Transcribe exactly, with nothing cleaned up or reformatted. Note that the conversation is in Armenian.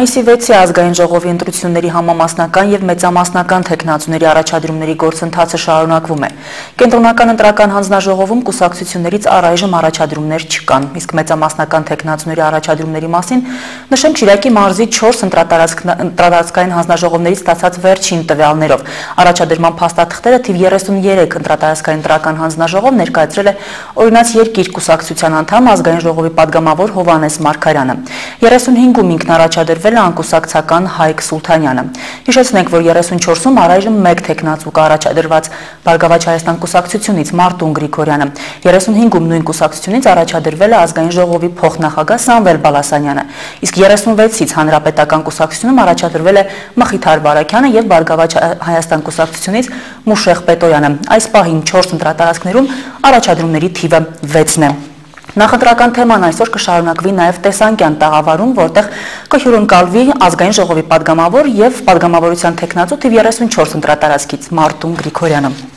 Մայիսի վեցի ազգային ժողովի ընտրությունների համամասնական և մեծամասնական թեկնածուների առաջադրումների գործընթացը շարունակվում է։ Կենտրոնական ընտրական հանձնաժողովում կուսակցություններից առայժմ առաջադրումներ չկան, իսկ մեծամասնական թեկնածուների առաջադրումների մասին նշենք Շիրակի մարզի չորս ընտրատարածքային հանձնաժողովներից ստացած վերջին տվյալներով։ Առաջադրման փաստաթղթերը թիվ երեսուններեք ընտրատարածքային ընտրական հանձնաժողով ներկայացրել է Օրինաց երկիր կուսակցության անդամ ազգային ժողովի падգամավոր Հովհաննես Մարգարյանը։ երեսունհինգում ինքնարաչադրվել է անկուսակցական Հայկ Սուլթանյանը։ Հիշեցնենք, որ երեսունչորսում առայժմ մեկ թեկնածու կա առաջադրված Բարգավաճ Հայաստան կուսակցությունից Մարտուն Գրիգորյանը։ երեսունհինգում նույն կուսակցությունից առաջադրվել է ազգային ժողովի փոխնախագահ Սամվել Բալասանյանը, իսկ երեսունվեցից հանրապետական կուսակցությունում առաջադրվել է Մխիթար Բարաքյանը և Բարգավաճ Հայաստան կուսակցությունից Մուշեղ Պետոյանը։ Այս պահին չորս ընտրատարածքներում առաջադրումների թիվը վեցն է։ Նախընտրական թեման այսօր կշարունակվի նաև տեսանկյան տաղավարում, որտեղ կհյուրընկալվի ազգային ժողովի падգամավոր և падգամավորության թեկնածու թիվ երեսունչորս ընտրատարածքից Մարտուն Գրիգորյանը։